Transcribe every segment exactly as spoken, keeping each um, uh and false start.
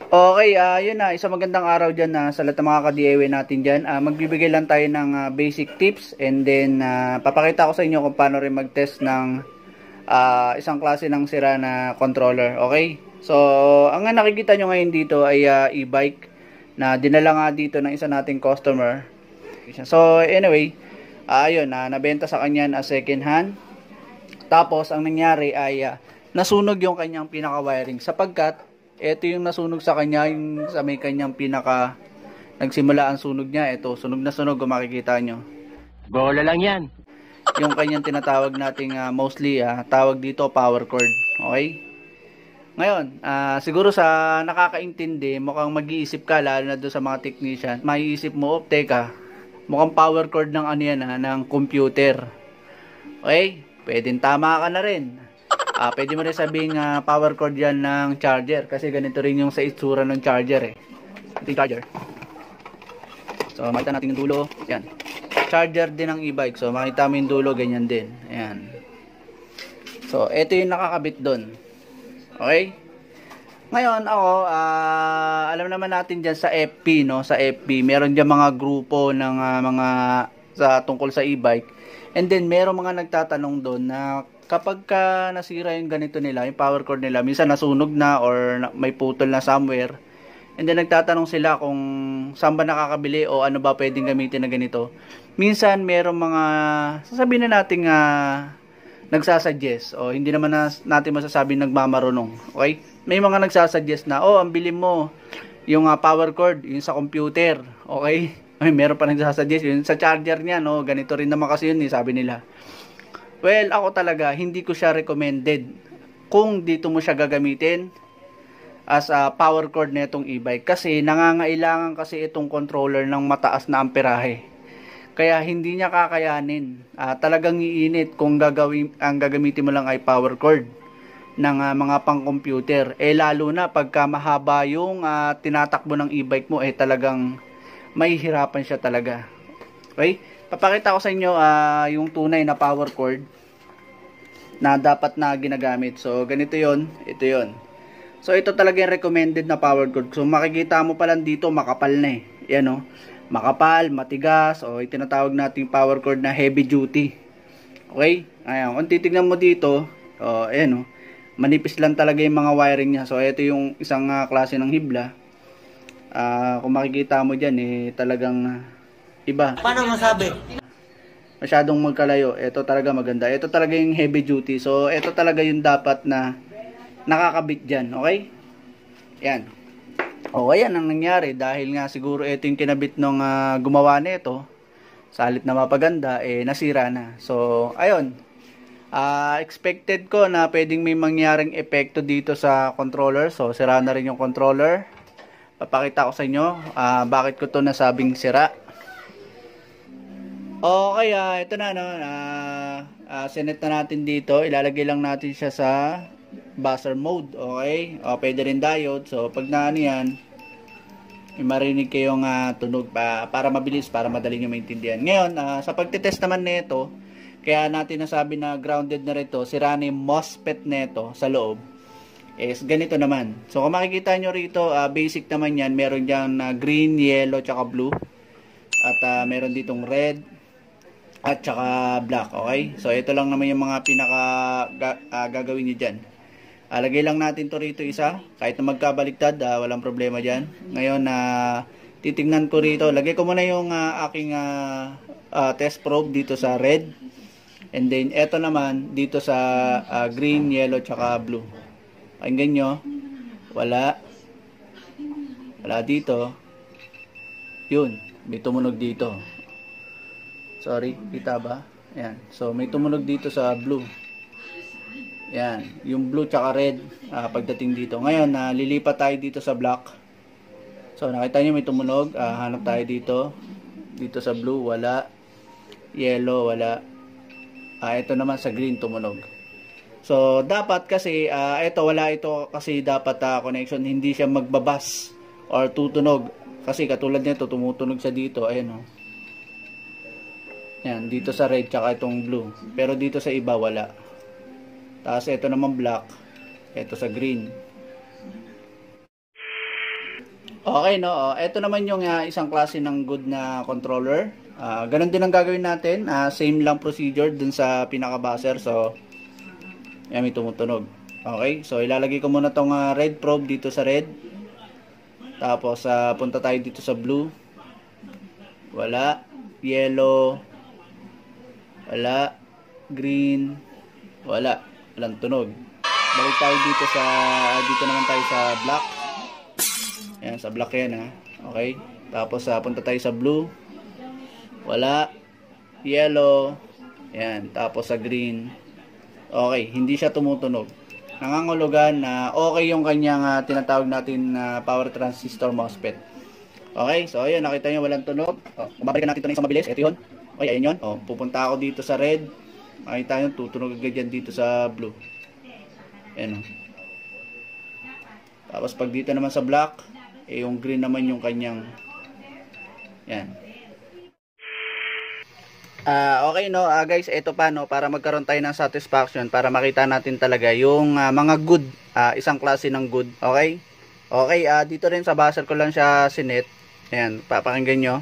Okay, ah yun na, isang magandang araw dyan na sa lahat ng mga ka-D I Y natin dyan. Ah, magbibigay lang tayo ng ah, basic tips and then ah, papakita ko sa inyo kung paano rin mag-test ng ah, isang klase ng sira na controller. Okay? So, ang nakikita nyo ngayon dito ay ah, e-bike na dinala nga dito ng isa nating customer. So, anyway, ah, ayun, ah, nabenta sa kanya as second hand. Tapos, ang nangyari ay ah, nasunog yung kanyang pinaka-wiring sapagkat ito yung nasunog sa kanya, yung sa may kanyang pinaka nagsimula ang sunog niya. Ito, sunog na sunog kung makikita nyo. Bola lang yan. Yung kanyang tinatawag nating uh, mostly uh, tawag dito power cord. Okay? Ngayon, uh, siguro sa nakakaintindi, mukhang mag-iisip ka, lalo na doon sa mga technician, maiisip mo, oh, teka, mukhang power cord ng ano yan, ha, ng computer. Okay? Pwedeng tama ka na rin. Ah, pwede mo rin sabihin uh, power cord yan ng charger kasi ganito rin yung sa itsura ng charger eh. Ito yung charger. So, makita natin yung dulo. Yan. Charger din ng e-bike. So, makita mo yung dulo, ganyan din. Ayan. So, ito yung nakakabit doon. Okay? Ngayon, ako, uh, alam naman natin dyan sa F B, no? Sa F B, meron dyan mga grupo ng uh, mga sa tungkol sa e-bike. And then, meron mga nagtatanong doon na kapag ka nasira yung ganito nila, yung power cord nila, minsan nasunog na or may putol na somewhere. And then nagtatanong sila kung saan ba nakakabili o ano ba pwedeng gamitin na ganito. Minsan merong mga, sasabihin na natin uh, nagsasuggest o hindi naman na, natin masasabi nagmamarunong. Okay? May mga nagsasuggest na, oh, ang bilhin mo yung uh, power cord, yung sa computer. Okay? Ay, meron pa nagsasuggest yun sa charger niya, no? Ganito rin naman kasi yun, eh, sabi nila. Well, ako talaga, hindi ko siya recommended kung dito mo siya gagamitin as a power cord na itong e-bike. Kasi nangangailangan kasi itong controller ng mataas na amperahe. Kaya hindi niya kakayanin. Uh, talagang iinit kung gagawin, ang gagamitin mo lang ay power cord ng uh, mga pang-computer. Eh lalo na pagka mahaba yung uh, tinatakbo ng e-bike mo, eh talagang mahihirapan siya talaga. Okay? Papakita ko sa inyo uh, yung tunay na power cord na dapat na ginagamit. So, ganito yon, ito yon. So, ito talaga yung recommended na power cord. So, makikita mo pa lang dito, makapal na eh. Yan o. Makapal, matigas, o itinatawag natin power cord na heavy duty. Okay? Ayan. Kung titignan mo dito, o, ayan o. Manipis lang talaga yung mga wiring niya. So, ito yung isang uh, klase ng hibla. Uh, kung makikita mo dyan, eh, talagang uh, iba. Paano masabi? Masyadong magkalayo. Ito talaga maganda. Ito talaga yung heavy duty. So, ito talaga yung dapat na nakakabit dyan. Okay? Yan. O, ayan ang nangyari. Dahil nga siguro ito yung kinabit nung uh, gumawa nito. Salit na mapaganda, eh, nasira na. So, ayun. Uh, expected ko na pwedeng may mangyaring epekto dito sa controller. So, sira na rin yung controller. Papakita ko sa inyo uh, bakit ko to nasabing sira. Okay, uh, ito na, no, uh, uh, sinet na natin dito. Ilalagay lang natin siya sa buzzer mode. Okay, o, pwede rin diode. So, pag na ano yan, may marinig kayong uh, tunog pa, para mabilis, para madali nyo maintindihan. Ngayon, uh, sa pagtitest naman nito, kaya natin nasabi na grounded na rito, sira na yung MOSFET nito sa loob. Is ganito naman. So, kung makikita nyo rito, uh, basic naman yan. Meron dyan uh, green, yellow, tsaka blue. At uh, meron ditong red at tsaka black. Okay? So, ito lang naman yung mga pinaka ga, uh, gagawin nyo dyan. Uh, lagay lang natin to rito isa. Kahit na magkabaliktad, uh, walang problema dyan. Ngayon, uh, titignan ko rito. Lagay ko muna yung uh, aking uh, uh, test probe dito sa red. And then, ito naman dito sa uh, green, yellow, tsaka blue. Pakinggan nyo. Wala. Wala dito. Yun. May tumunog dito. Sorry. Kita ba? Ayan. So, may tumunog dito sa blue. Ayan. Yung blue tsaka red. Uh, pagdating dito. Ngayon, uh, lilipat tayo dito sa black. So, nakita nyo may tumunog. Uh, hanap tayo dito. Dito sa blue. Wala. Yellow. Wala. Uh, ito naman sa green tumunog. So, dapat kasi, uh, ito, wala ito kasi dapat uh, connection, hindi siya magbabas or tutunog. Kasi katulad nito, tumutunog siya dito, ayan o. Yan, dito sa red, tsaka itong blue. Pero dito sa iba, wala. Tapos ito naman black, ito sa green. Okay, no? Oh, ito naman yung uh, isang klase ng good na controller. Uh, ganun din ang gagawin natin. Uh, same lang procedure dun sa pinaka-buzzer. So, yan, may tumutunog. Okay, so ilalagay ko muna tong uh, red probe dito sa red. Tapos, uh, punta tayo dito sa blue. Wala. Yellow. Wala. Green. Wala. Walang tunog. Balik tayo dito sa, dito naman tayo sa black. Ayan, sa black yan ha. Okay. Tapos uh, punta tayo sa blue. Wala. Yellow. Ayan. Tapos sa green. Okay. Hindi siya tumutunog. Nangangulugan na okay yung kanyang uh, tinatawag natin na uh, power transistor MOSFET. Okay. So ayun. Nakita nyo walang tunog. Oh, Mabalikan natin ito na isang mabilis. Ito yun. Okay. Ayan yun. Oh, pupunta ako dito sa red. Makita nyo. Tutunog agad yan dito sa blue. Ayan o. Tapos pag dito naman sa black, eh yung green naman yung kanyang, yan. Ah, uh, okay no, uh, guys, ito pa no, para magkaroon tayo ng satisfaction, para makita natin talaga yung uh, mga good, uh, isang klase ng good, okay? Okay, uh, dito rin sa buzzer ko lang siya sinet. Ayan, papakinggan nyo.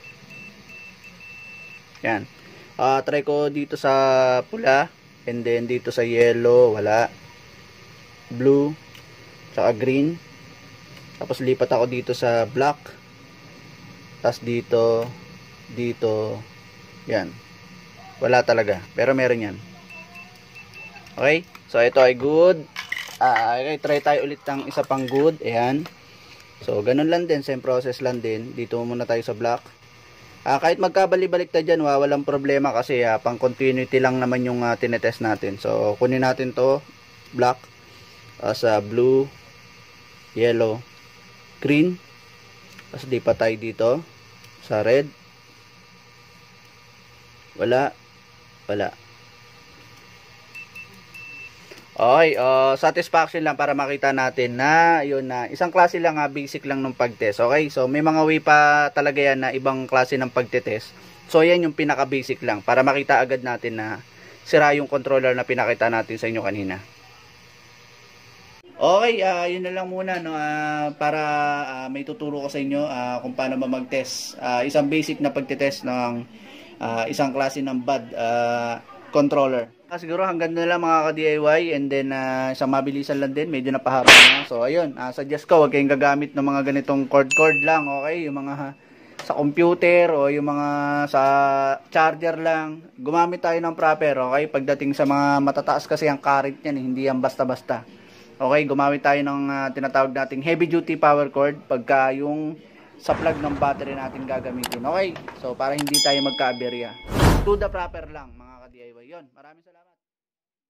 Yan. Uh, try ko dito sa pula, and then dito sa yellow, wala. Blue, saka green. Tapos lipat ako dito sa black. Tapos dito, dito, yan. Wala talaga, pero meron yan. Okay, so ito ay good. Ah, okay, try tayo ulit ng isa pang good. Ayan. So ganun lang din, same process lang din. Dito muna tayo sa black. Ah, kahit magkabali-balik ta dyan, walang problema kasi ah, pang continuity lang naman yung uh, tinetest natin. So kunin natin to, black. Uh, sa blue, yellow, green. Tapos lipat tayo dito sa red. Wala. Wala. Okay, uh, satisfaction lang para makita natin na yun na isang klase lang, uh, basic lang ng pagtest. Okay, so may mga way pa talaga yan na ibang klase ng pagtetest. So yan yung pinaka basic lang para makita agad natin na sira yung controller na pinakita natin sa inyo kanina. Okay, uh, yun na lang muna no, uh, para uh, may tuturo ko sa inyo uh, kung paano ba mag-test. Uh, isang basic na pagte-test ng uh, isang klase ng bad uh, controller. Uh, siguro hanggang na lang mga ka-D I Y, and then uh, isang mabilisan lang din, medyo napahaba na. So ayun, uh, suggest ko wag kayong gagamit ng mga ganitong cord-cord lang, okay? Yung mga uh, sa computer o yung mga sa charger lang. Gumamit tayo ng proper, okay? Pagdating sa mga matataas kasi ang current niyan, hindi yan basta-basta. Okay, gumamit tayo ng uh, tinatawag nating heavy duty power cord pagka yung sa plug ng battery natin gagamitin. Okay, so para hindi tayo magka-aberya. Do the proper lang mga ka-D I Y. Yun, maraming salamat.